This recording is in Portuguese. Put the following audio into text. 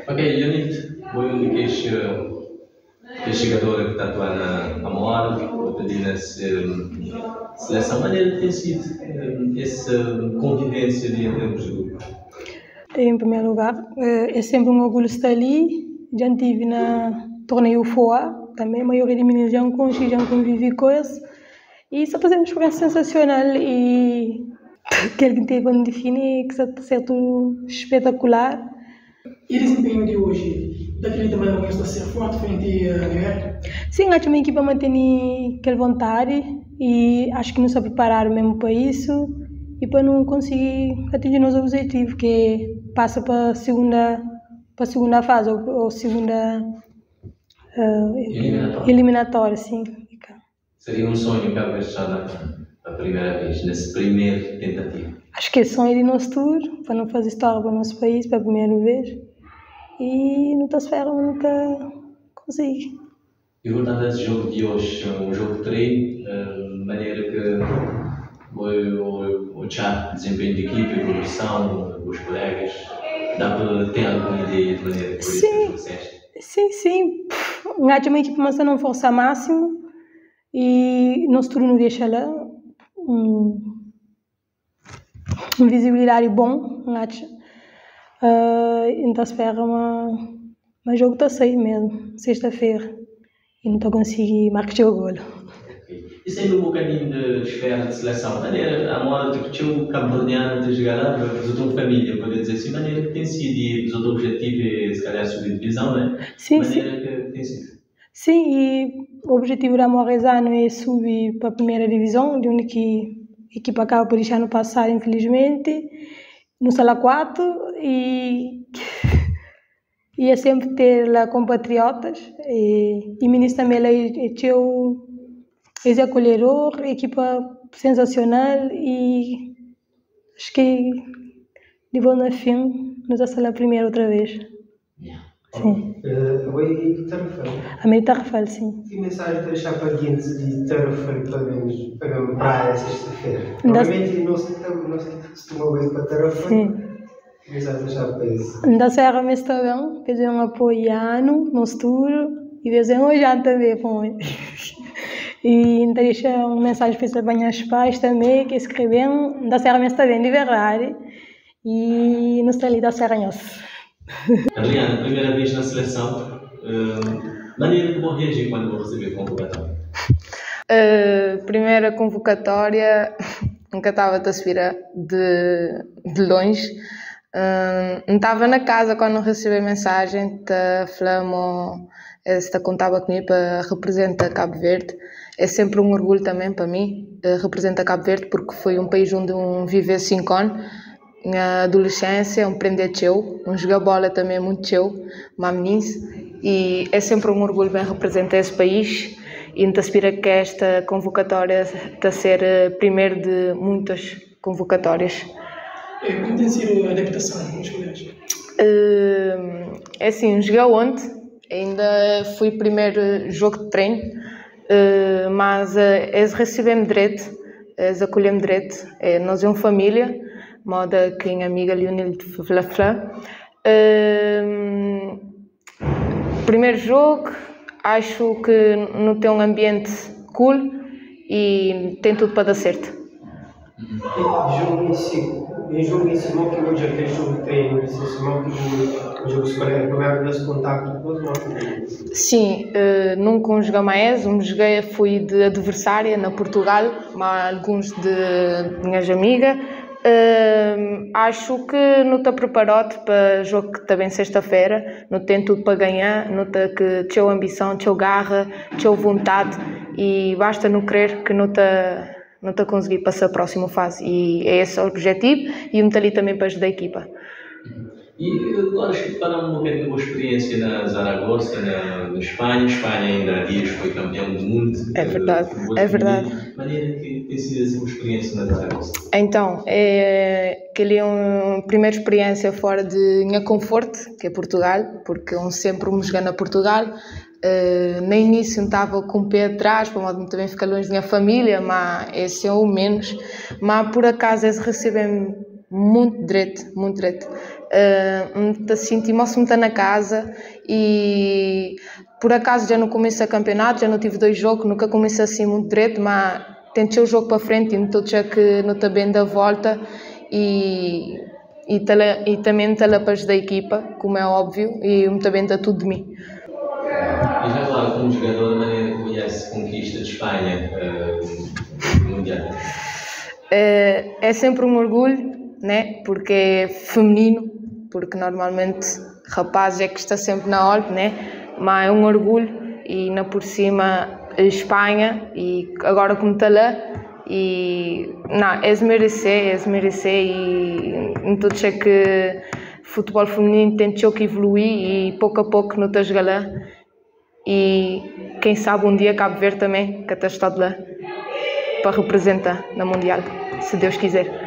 Ok, Leonid, voi indiquești jogadora que está atuar na Moara, pedi na seleção. Maneira tem sido essa convivência de entre os grupos? Em primeiro lugar, é sempre um orgulho estar ali. Já estive na torneio FOA, também a maioria de meninos já convivi com eles. E só fazemos uma experiência sensacional e aquele que tem quando define que está certo espetacular. E o desempenho de hoje, definitivamente está a ser forte frente à guerra? Sim, acho que a minha equipa mantém aquela vontade e acho que nos preparar mesmo para isso e para não conseguir atingir nosso objetivo, que passa para a segunda fase ou segunda eliminatória, sim. Seria um sonho Cabo Verde já a primeira vez, nesse primeiro tentativa? Acho que é sonho de nosso tour, para não fazer história para o nosso país, pela primeira vez. E não estou a nunca consigo. E voltando a esse jogo de hoje, um jogo de treino, maneira que o chat, desempenho de equipe, evolução, os colegas, dá para ter alguma ideia de maneira que sim. Sim. Acho que uma equipe mas não força máximo e nosso turno não deixa lá visibilidade bom, acho. Então espero um jogo está sair mesmo, sexta-feira, e não estou conseguindo marcar o golo. E sendo um bocadinho de esfera de seleção, maneira, a moda de que o cabo-verdiano de jogar lá, a tua família, pode dizer assim, maneira que tem sido, e o outro objetivo é se calhar subir divisão, não é? Sim, maneira que tem sido. Sim, e o objetivo da Morezano é subir para a primeira divisão, de onde que a equipa acaba por deixar no passado, infelizmente, no Sala 4, e é sempre ter lá compatriotas, e meninos também lá é acolhedor, equipa sensacional, e acho que de bom na fim, nos a Sala primeiro outra vez. Sim. Oi, Tarrafal. A minha Tarrafal, sim. Que mensagem deixar para guintes de Tarrafal para a praia sexta-feira? Normalmente nós costumamos ir para Tarrafal. Sim. Que mensagem deixar para isso? Da Serra me está bem, fazer um apoio no futuro e fazer um já também para e então deixar uma mensagem para os pais também, que escrevem da Serra me está bem, de verdade. E não está ali da Serra nossa. Adriana, primeira vez na seleção, maneira que vou reagir quando vou receber a convocatória? Primeira convocatória, nunca estava a subir de longe. Não estava na casa quando recebi a mensagem, falamos, esta contava comigo para representar Cabo Verde. É sempre um orgulho também para mim, representar Cabo Verde, porque foi um país onde vivi 5 anos. Na adolescência, aprender teu, jogar bola também é muito teu, meninice, e é sempre um orgulho bem representar esse país e não aspira que esta convocatória está a ser primeiro de muitas convocatórias. Como tem sido a adaptação nos colégios? É assim, joguei ontem, ainda fui primeiro jogo de treino, mas eles recebem-me direito, eles acolhem-me direito, nós somos família, moda que a amiga Leonid Flafla. Primeiro jogo, acho que não tem um ambiente cool e tem tudo para dar certo. Jogo em cima que eu já fiz jogo de treino, em cima que o jogo escolar é primeiro desse contacto com os nossos. Sim, nunca joguei mais, joguei fui de adversária na Portugal, mas alguns de minhas amigas. Acho que não está preparado para o jogo que está bem sexta-feira, não tem tudo para ganhar, não está que tinha ambição, tinha garra, tinha vontade e basta não querer que não está conseguir passar a próxima fase e é esse o objetivo e eu estou ali também para ajudar a equipa. E agora acho que para um bocadinho da experiência na Zaragoza, na Espanha. Espanha ainda há dias foi campeão do mundo. É verdade, é verdade. De maneira que tem sido essa experiência na Zaragoza? Então, aquele é uma primeira experiência fora de minha conforto, que é Portugal, porque eu sempre me jogar na Portugal. No início estava com o pé atrás, para modo também ficar longe da minha família, mas esse é o menos. Mas por acaso eles recebem muito direito, muito direito. Me senti muito na casa e por acaso já no começo do campeonato, já não tive 2 jogos, nunca comecei assim muito direito, mas tentei o jogo para frente e não estou que não está bem da volta e também está lá para ajudar a equipa, como é óbvio, e muito bem está tudo de mim. E já claro, como jogador, da maneira que conhece a conquista de Espanha mundial? É sempre um orgulho, né? Porque é feminino, porque normalmente rapaz é que está sempre na hora, né? Mas é um orgulho e ainda por cima a Espanha e agora como está lá e não, é merecer e não estou a dizer que futebol feminino tem que evoluir e pouco a pouco não está a jogar lá e quem sabe um dia Cabo Verde também que está lá para representar na Mundial, se Deus quiser.